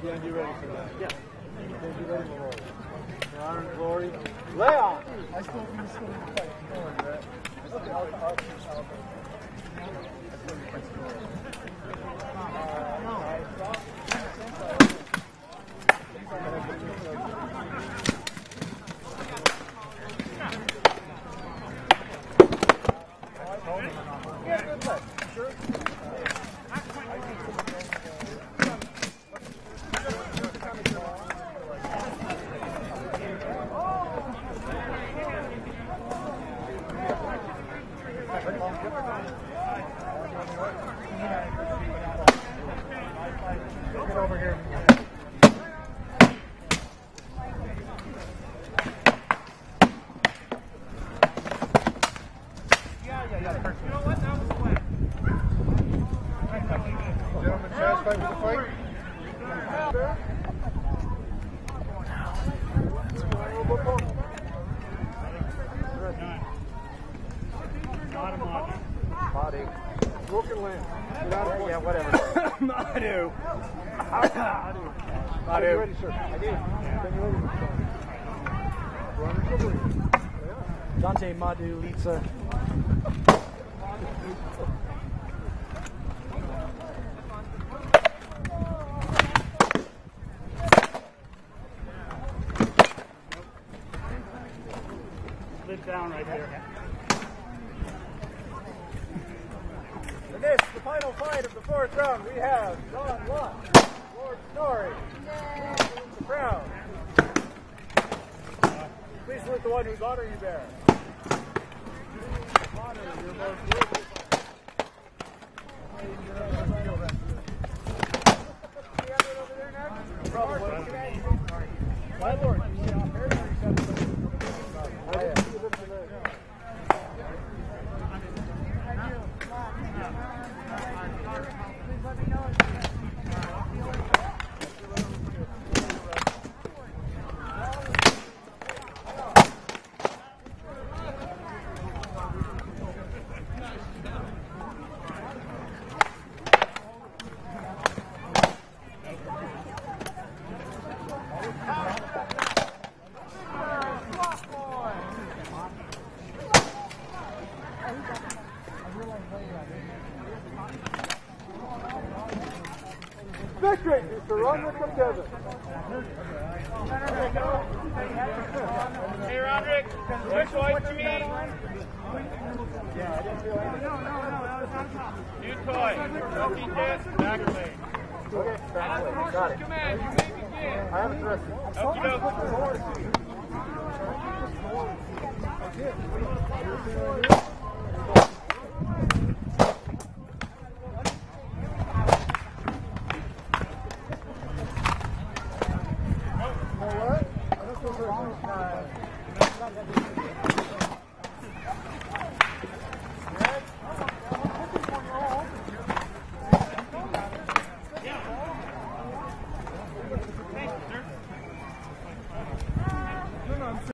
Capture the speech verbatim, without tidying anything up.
Dan, you ready for that? Yeah. Dan, you ready to roll? For honor and glory. Lay on! I still think it's still in the fight. Don't worry, right? Okay, I'll, I'll, I'll, I'll, get over here. Gentlemen, satisfied with the fight? Body. Broken land. Get out of yeah, whatever. Madu. Madu. Are you ready, sir? I do. Then you ready, sir. Dante Madu Litsa. Lid down right there. And this, the final fight of the fourth round, we have John Lott, Lord Snorri, the crowd. Please salute the one whose honor you bear. Honor your most worthy. My lord, you see off here? I didn't see them today. Victory is to run with them, Devin. Hey, Roderick, switch white to me. Yeah, I didn't feel anything. No, no, no, that was on top. New toy. Don't eat this. Back leg. Okay, back leg. Got it. Command, you may begin. I haven't dressed it. Okie doke. That's it.